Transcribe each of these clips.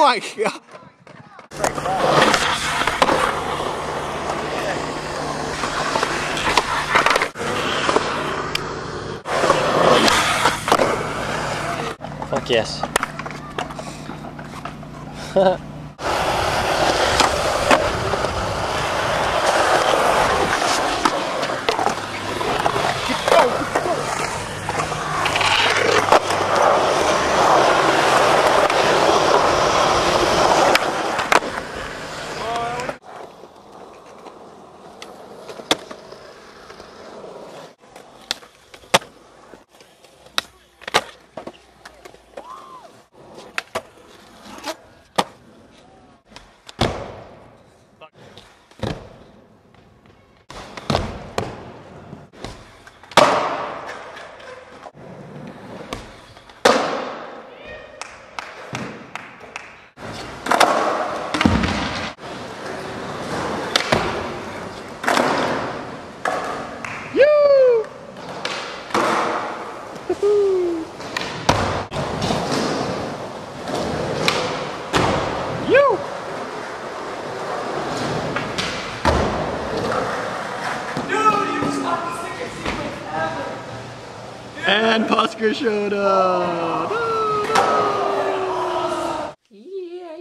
my god! Fuck yes. And Pusker showed up! Yeah.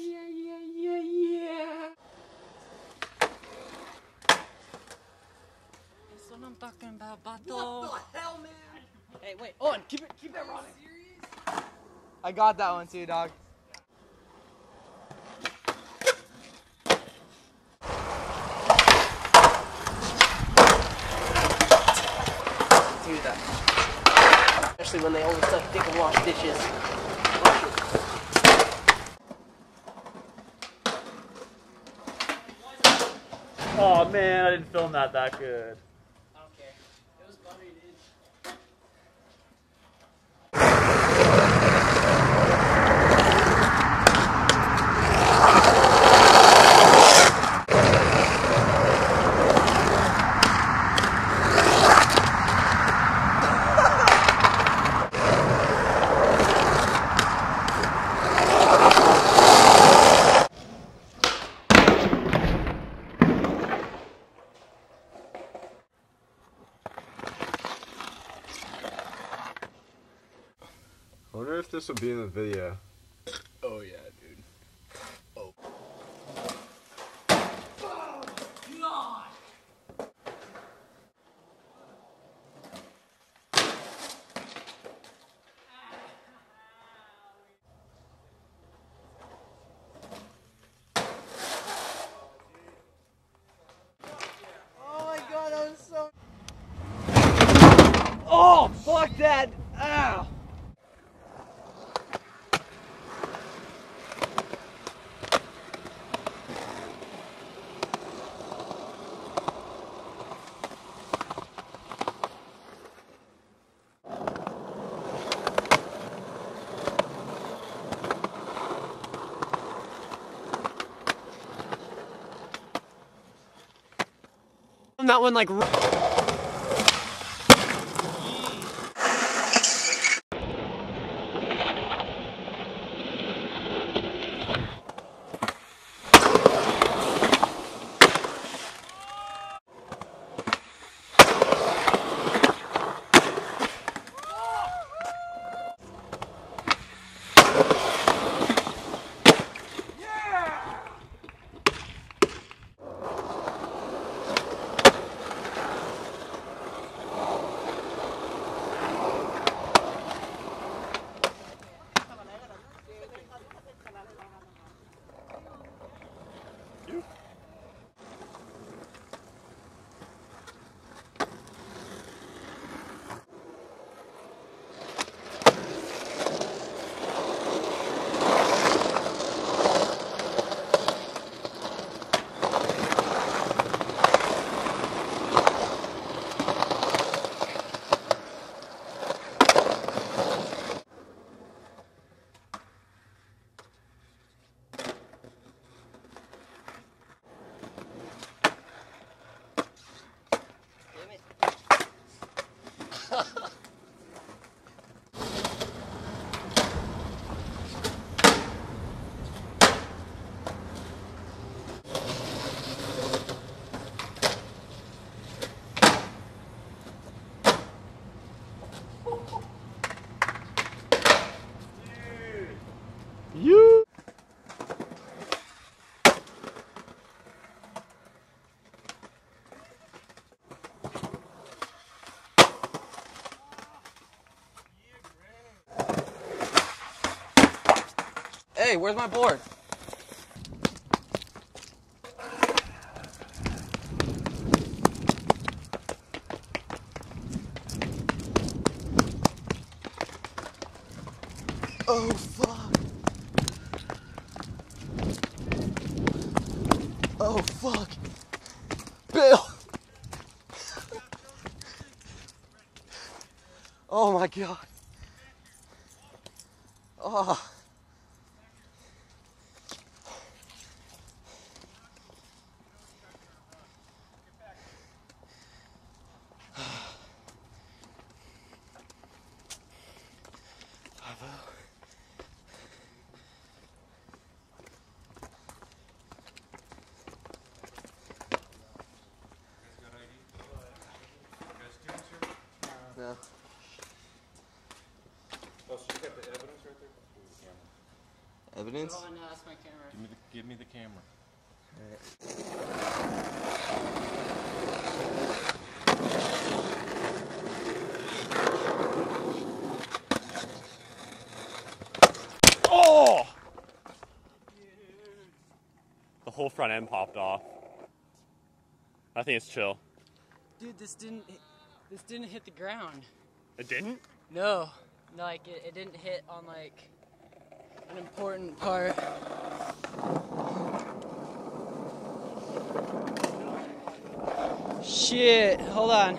That's what I'm talking about, Bato. What the hell, man? Hey, wait, on, keep that running. I got that one too, dog. Do that. Especially when they only suck dick and wash dishes. Oh man, I didn't film that good. I don't care. It was buttery, dude. I wonder if this will be in the video. Oh yeah, dude. Oh. Oh my god, that was so... Oh, fuck that! Ow! That one like... Hey, where's my board? Oh, fuck. Oh, fuck. Bill! Oh, my God. Oh. No. Oh, so you got the evidence right there? The camera. Evidence? Oh, no, that's my camera. Give me the camera. Oh! The whole front end popped off. I think it's chill. Dude, this didn't hit the ground. It didn't? No, like it didn't hit on like an important part. Shit, hold on.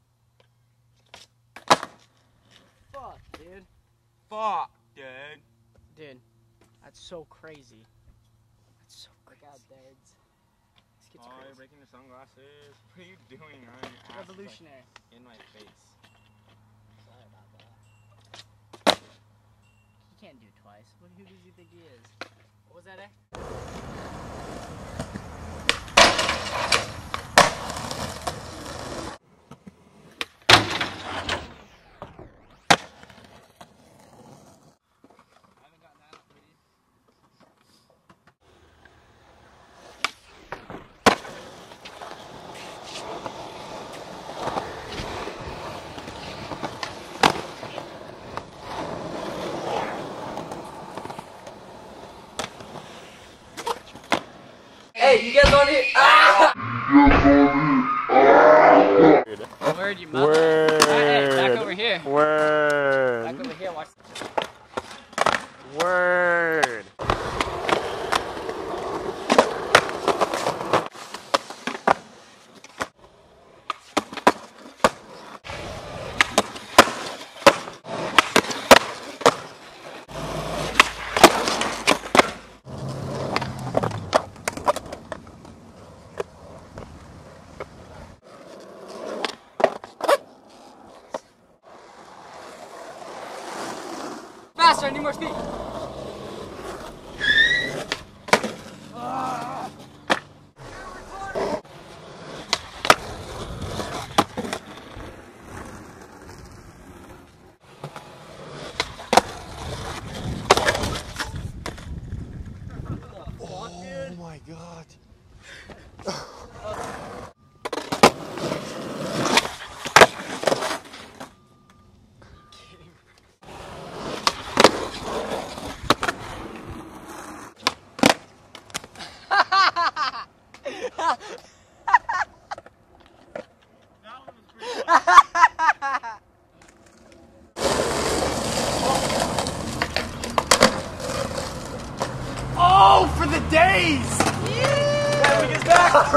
Fuck, dude. Fuck, dude. Dude, that's so crazy. That's so crazy. Look out, dudes. This kid's Oh, you're crazy. breaking your sunglasses. What are you doing? Your ass is, Revolutionary. like, in my face. Sorry about that. He can't do twice. Who does he think he is? What was that, eh? Hey, you guys on here? Ah! Word, you mother. Word. Hey, back over here. Word. Back over here, watch. Word. Faster, I need more speed. Oh my god. Oh, for the days! Yeah, we get back. All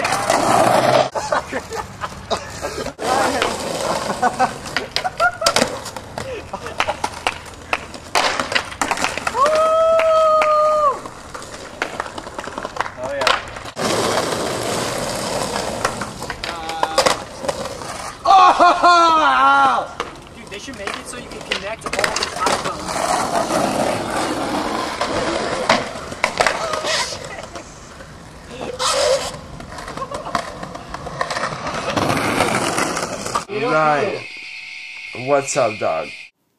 Oh yeah. Oh! Dude, they should make it so you can connect all the iPhones. Ryan, what's up, dog?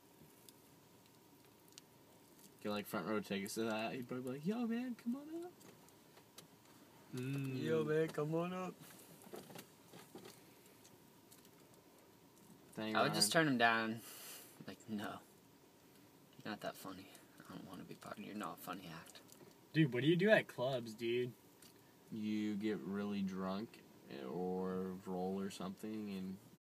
Get like front row tickets to that. He'd probably be like, yo man, come on up. Yo, man, come on up. Dang, I would Ryan. just turn him down. Like, no. You're not that funny. I don't want to be part of your not funny act. Dude, what do you do at clubs, dude? You get really drunk or roll or something and